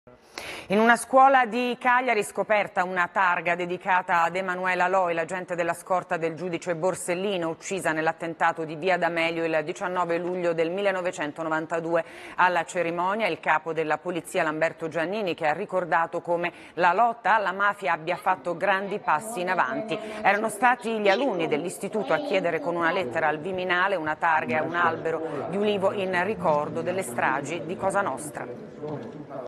In una scuola di Cagliari scoperta una targa dedicata ad Emanuela Loi, l'agente della scorta del giudice Borsellino, uccisa nell'attentato di Via D'Amelio il 19 luglio del 1992. Alla cerimonia il capo della polizia Lamberto Giannini, che ha ricordato come la lotta alla mafia abbia fatto grandi passi in avanti. Erano stati gli alunni dell'istituto a chiedere con una lettera al Viminale una targa e un albero di ulivo in ricordo delle stragi di Cosa Nostra.